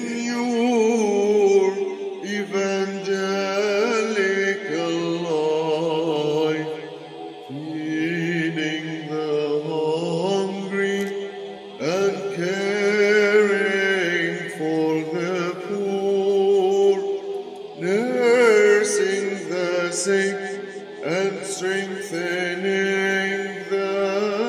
your evangelical life, feeding the hungry and caring for the poor, nursing the sick and strengthening the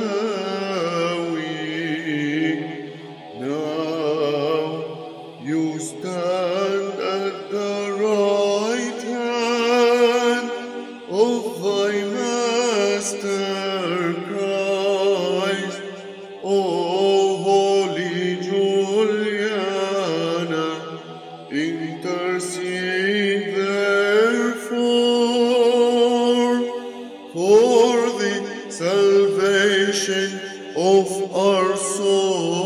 weak. Now you stand at the right hand of thy Master Christ, O holy Juliana, intercede therefore for the salvation of our souls.